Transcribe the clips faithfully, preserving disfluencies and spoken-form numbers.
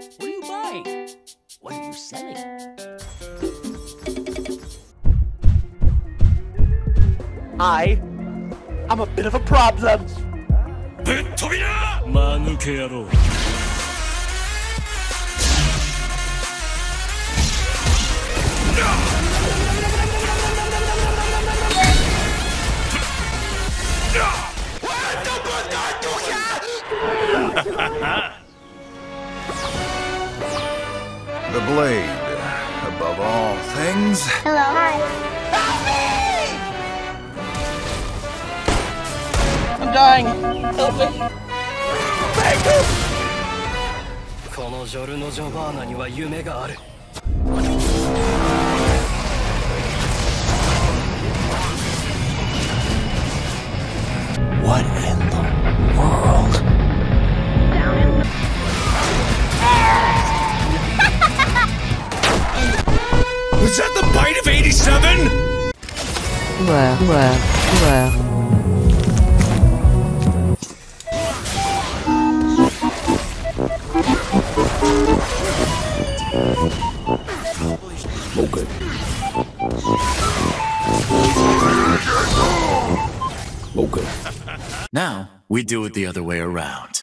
What are you buying? What are you selling? I, I'm a bit of a problem. The blade, above all things. Hello. Hi. I'm dying. Help me. Thank you. このジョルノ・ジョバーナには夢がある。 What in the world? Was that the bite of eighty-seven? Where, where, where? Okay. Okay. Now, we do it the other way around.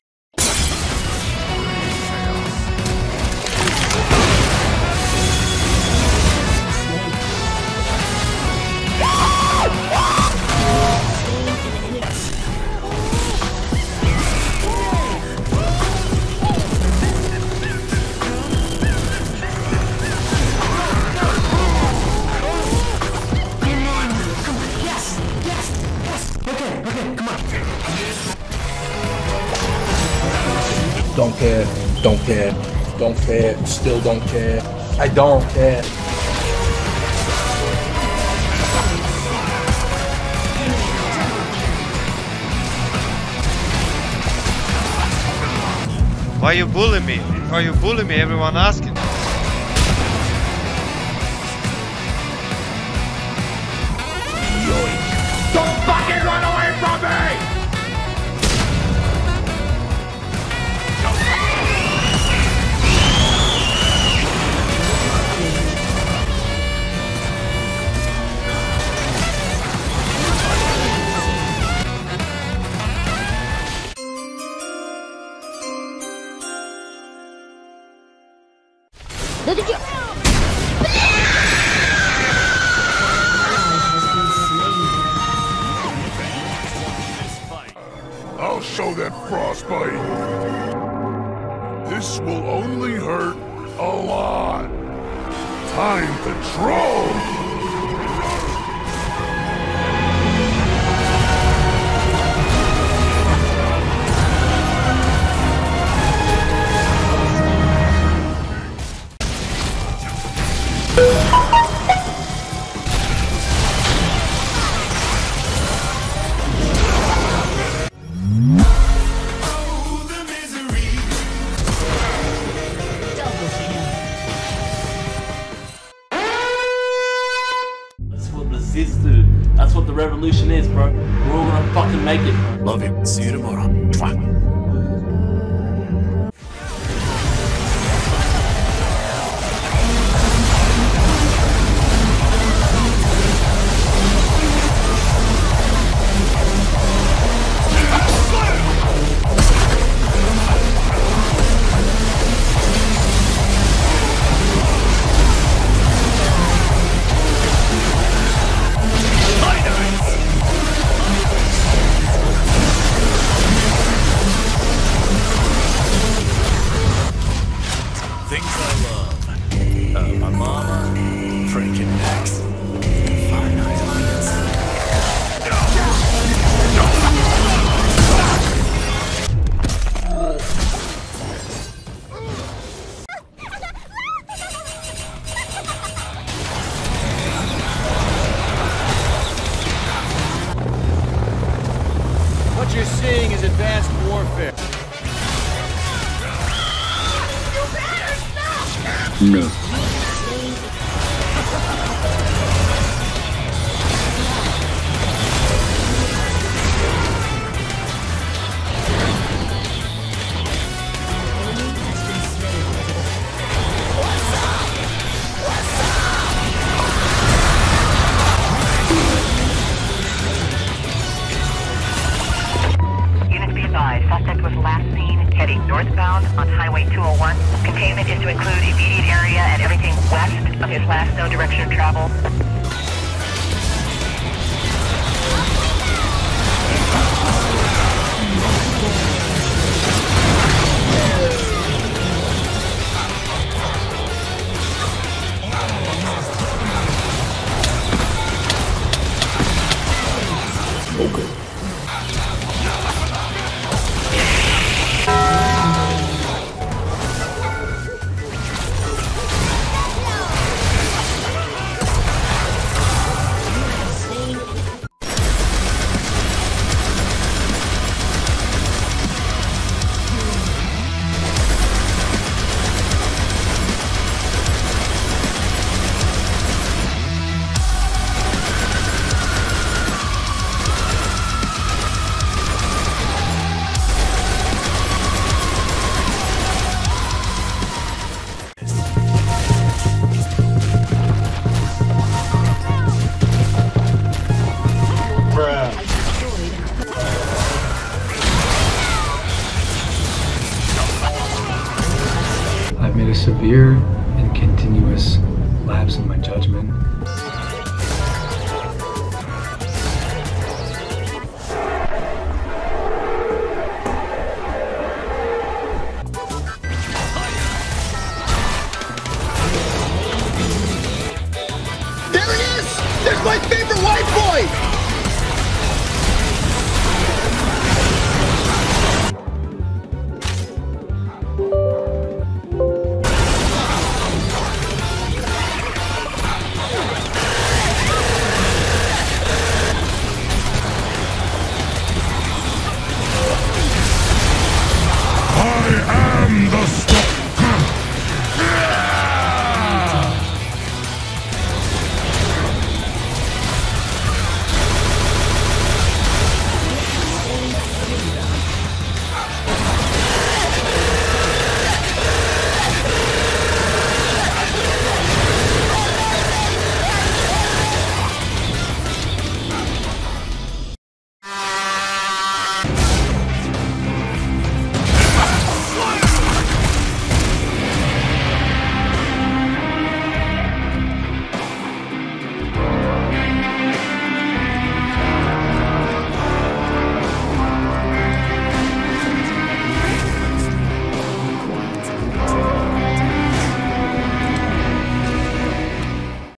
Don't care, don't care, don't care, still don't care. I don't care. Why you bully me? Why you bully me? Everyone asking. Don't fucking run away from me! I'll show that frostbite. This will only hurt a lot. Time to troll. That's what the revolution is, bro. We're all gonna fucking make it. Love you. See you tomorrow. Mwah. Things I love. Uh, my mama, freaking Max. Fine ideas. What you're seeing is advanced warfare. No. runway two oh one. Containment is to include immediate area and everything west of his last known direction of travel. Okay. I've made a severe and continuous lapse in my judgment. There he is! There's my favorite white boy!